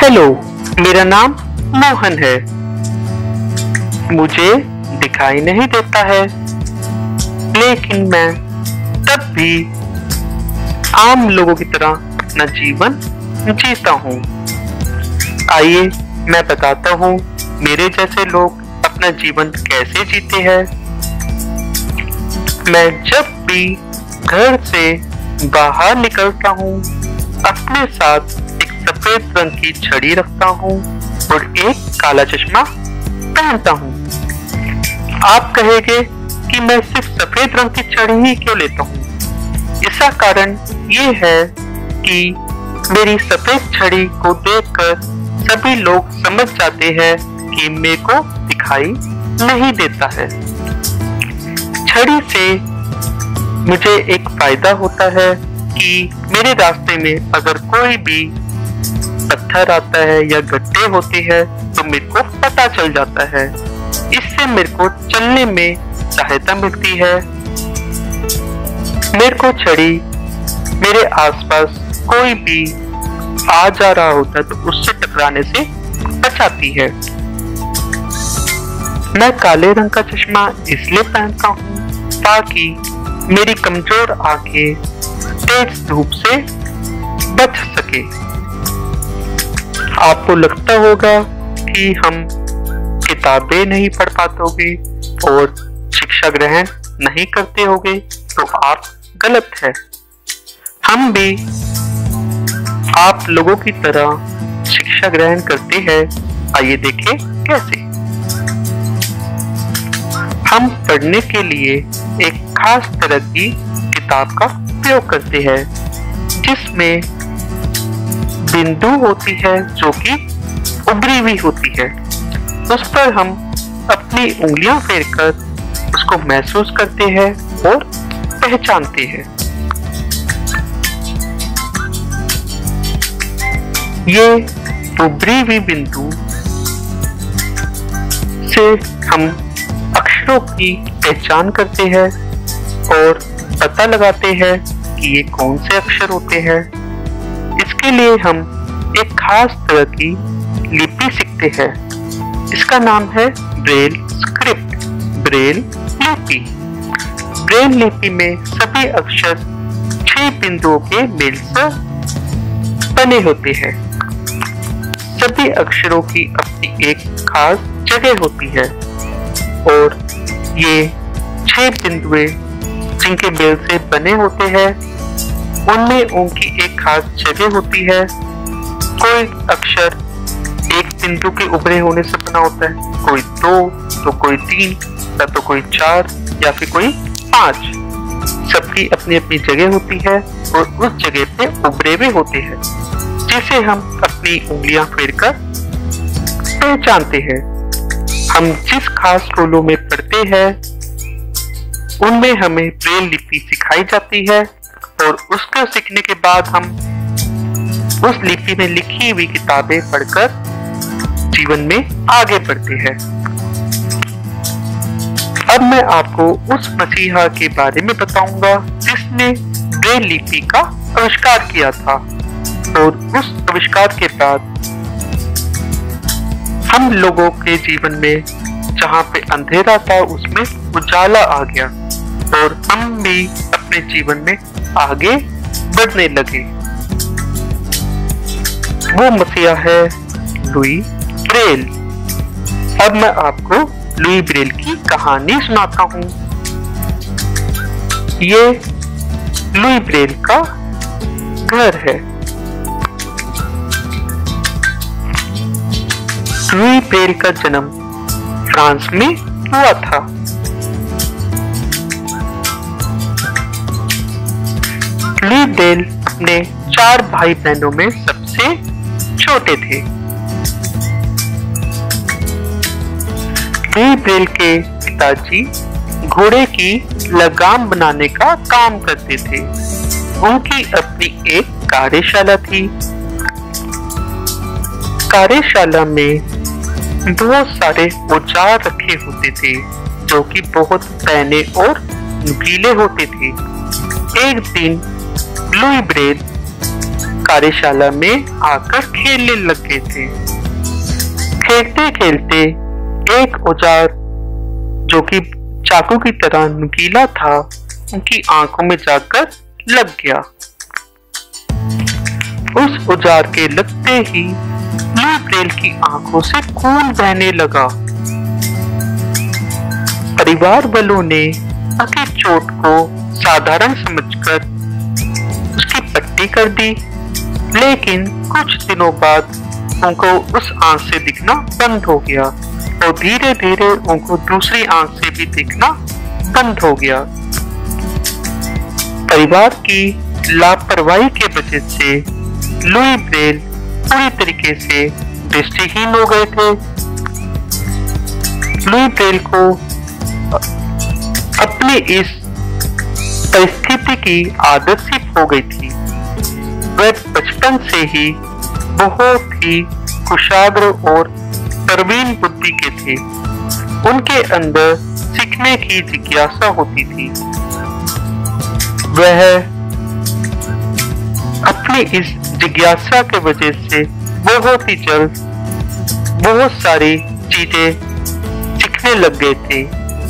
Hello, मेरा नाम मोहन है। मुझे दिखाई नहीं देता है, लेकिन मैं तब भी आम लोगों की तरह अपना जीवन जीता हूँ। आइए मैं बताता हूँ मेरे जैसे लोग अपना जीवन कैसे जीते हैं। मैं जब भी घर से बाहर निकलता हूँ अपने साथ एक सफेद रंग की छड़ी रखता हूँ और एक काला चश्मा पहनता हूँ। आप कहेंगे कि मैं सिर्फ सफेद रंग की छड़ी ही क्यों लेता हूँ? इसका कारण ये है कि मेरी सफेद छड़ी को देखकर सभी लोग समझ जाते हैं कि मेरे को दिखाई नहीं देता है। छड़ी से मुझे एक फायदा होता है कि मेरे रास्ते में अगर कोई भी पत्थर आता है या गड्ढे होते हैं तो मेरे को पता चल जाता है। इससे मेरे को चलने में सहायता मिलती है। मेरे को छड़ी मेरे आसपास कोई भी आ जा रहा होता है तो उससे टकराने से बचाती है। मैं काले रंग का चश्मा इसलिए पहनता हूँ ताकि मेरी कमजोर आंखें तेज धूप से बच सके। आपको लगता होगा कि हम किताबें नहीं पढ़ पाते होगे और शिक्षा ग्रहण नहीं करते होगे, तो आप गलत है। हम भी आप लोगों की तरह शिक्षा ग्रहण करते हैं। आइए देखें कैसे। हम पढ़ने के लिए एक खास तरह की किताब का प्रयोग करते हैं जिसमें बिंदु होती है जो कि उभरी हुई होती है। उस पर हम अपनी उंगलियां फेरकर उसको महसूस करते हैं और पहचानते हैं। ये उभरी हुई बिंदु से हम अक्षरों की पहचान करते हैं और पता लगाते हैं कि ये कौन से अक्षर होते हैं। इसके लिए हम एक खास तरह की लिपि सीखते हैं। इसका नाम है ब्रेल स्क्रिप्ट, ब्रेल लिपि। ब्रेल लिपि में सभी अक्षर 6 बिंदुओं के मेल से बने होते हैं। सभी अक्षरों की अपनी एक खास जगह होती है और ये 6 बिंदुएं जिनके मेल से बने होते हैं उनमें उनकी एक खास जगह होती है। कोई अक्षर एक बिंदु के उभरे होने से बना होता है, कोई 2 तो कोई 3 या तो कोई 4 या फिर कोई 5। सबकी अपनी अपनी जगह होती है और उस जगह पे उभरे हुए होते हैं जिसे हम अपनी उंगलियां फेरकर पहचानते हैं। हम जिस खास स्कूलों में पढ़ते हैं उनमें हमें ब्रेल लिपि सिखाई जाती है और उसको सीखने के बाद हम उस लिपि में लिखी हुई किताबें पढ़कर जीवन में आगे बढ़ते हैं। अब मैं आपको उस मसीहा के बारे में बताऊंगा जिसने ब्रेल लिपि का आविष्कार किया था और उस आविष्कार के बाद हम लोगों के जीवन में जहाँ पे अंधेरा था उसमें उजाला आ गया और हम भी अपने जीवन में आगे बढ़ने लगे। वो मसीहा है लुई ब्रेल। अब मैं आपको लुई ब्रेल की कहानी सुनाता हूँ। ये लुई ब्रेल का घर है। लुई ब्रेल का जन्म फ्रांस में हुआ था। लुई ब्रेल अपने 4 भाई बहनों में सबसे छोटे थे। लुई ब्रेल के पिताजी घोड़े की लगाम बनाने का काम करते थे। उनकी अपनी एक कार्यशाला थी। कार्यशाला में बहुत सारे औजार रखे होते थे जो कि बहुत पैने और नुकीले होते थे। एक दिन लुई ब्रेल कार्यशाला में आकर खेलने लग गए थे। खेलते खेलते एक औजार जो कि चाकू की तरह नुकीला था उनकी आंखों में जाकर लग गया। उस औजार के लगते ही लुई ब्रेल की आंखों से खून बहने लगा। परिवार वालों ने उसकी चोट को साधारण समझकर उसकी पट्टी कर दी, लेकिन कुछ दिनों बाद उनको उस आंख से दिखना बंद हो गया और धीरे धीरे उनको दूसरी आंख से भी दिखना बंद हो गया। परिवार की लापरवाही के वजह से लुई ब्रेल पूरी तरीके से दृष्टिहीन हो गए थे। लुई ब्रेल को अपनी इस परिस्थिति की आदत सी हो गई थी। वह बचपन से ही बहुत ही कुशाग्र और प्रवीण बुद्धि के थे। उनके अंदर सीखने की जिज्ञासा होती थी। वह अपनी इस जिज्ञासा के वजह से बहुत ही जल्द बहुत सारी चीजें सीखने लग गए थे।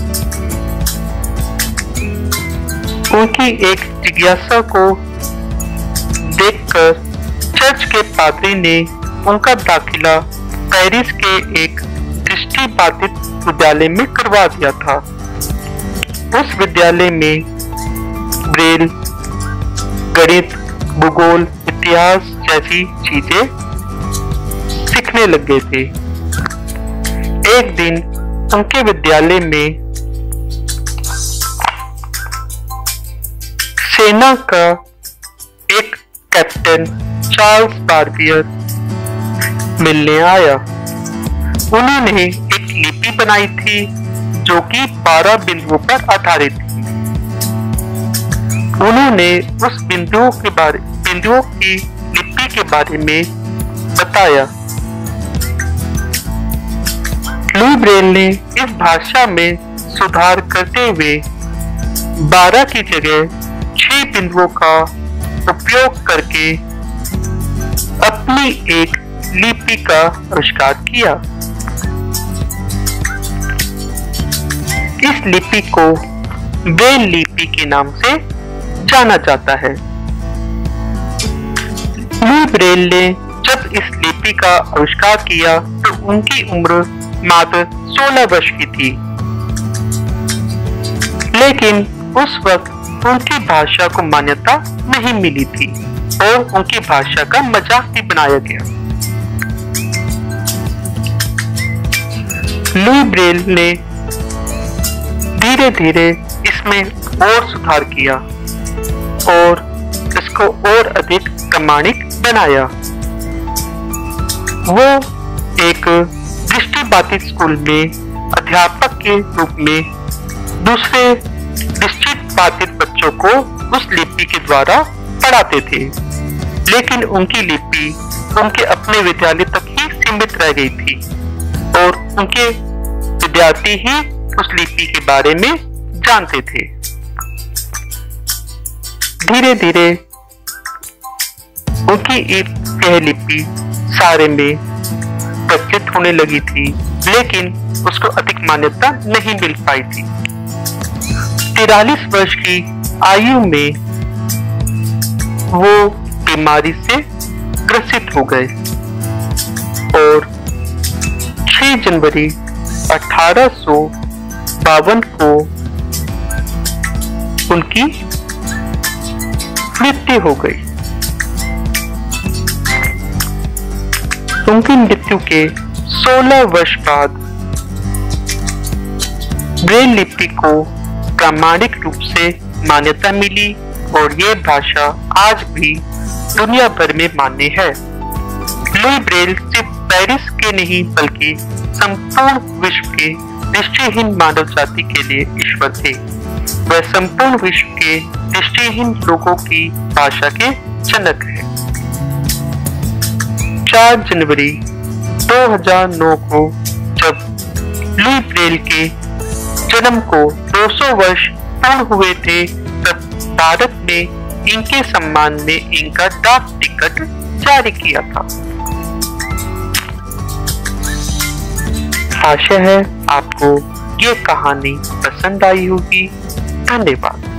उनकी एक जिज्ञासा को देखकर चर्च के पादरी ने उनका दाखिला पेरिस के एक दृष्टिबाधित विद्यालय में करवा दिया था। उस विद्यालय में ब्रेल गणित, भूगोल, इतिहास जैसी चीजें सीखने लग गए थे। एक दिन उनके विद्यालय में सेना का एक कैप्टन चार्ल्स बार्बियर मिलने आया। उन्होंने एक लिपि बनाई थी जो कि 12 बिंदुओं पर आधारित थी। उन्होंने उस बिंदुओं की लिपि के बारे में बताया। लुई ब्रेल ने इस भाषा में सुधार करते हुए 12 की जगह 6 बिंदुओं का उपयोग करके अपनी एक लिपि का आविष्कार किया। इस लिपि को ब्रेल लिपि के नाम से जाना जाता है। लुई ब्रेल ने जब इस लिपि का आविष्कार किया तो उनकी उम्र मात्र 16 वर्ष की थी, लेकिन उस वक्त उनकी भाषा को मान्यता नहीं मिली थी और उनकी भाषा का मजाक भी बनाया गया। लुई ब्रेल ने धीरे धीरे इसमें और सुधार किया और इसको और अधिक प्रामाणिक बनाया। वो एक दृष्टिबाधित स्कूल में अध्यापक के रूप में दूसरे दृष्टिबाधित बच्चों को उस लिपि के द्वारा पढ़ाते थे, लेकिन उनकी लिपि उनके अपने विद्यालय तक ही सीमित रह गई थी और उनके विद्यार्थी ही उस लिपि के बारे में जानते थे। धीरे धीरे उनकी यह लिपि सारे में प्रचलित होने लगी थी, लेकिन उसको अधिक मान्यता नहीं मिल पाई थी। 43 वर्ष की आयु में वो बीमारी से ग्रसित हो गए और 6 जनवरी 1852 को उनकी मृत्यु हो गई। उनकी मृत्यु के 16 वर्ष बाद ब्रेल लिपि को प्रामाणिक रूप से मान्यता मिली और ये भाषा आज भी दुनिया भर में मान्य है। लुई ब्रेल सिर्फ पेरिस के नहीं बल्कि संपूर्ण विश्व के दृष्टिहीन मानव जाति के लिए ईश्वर थे। वह संपूर्ण विश्व के दृष्टिहीन लोगों की भाषा के जनक है। 4 जनवरी 2009 को जब लुई ब्रेल के जन्म को 200 वर्ष पूर्ण हुए थे, तब भारत में इनके सम्मान में इनका डाक टिकट जारी किया था। आशा है आपको ये कहानी पसंद आई होगी। धन्यवाद।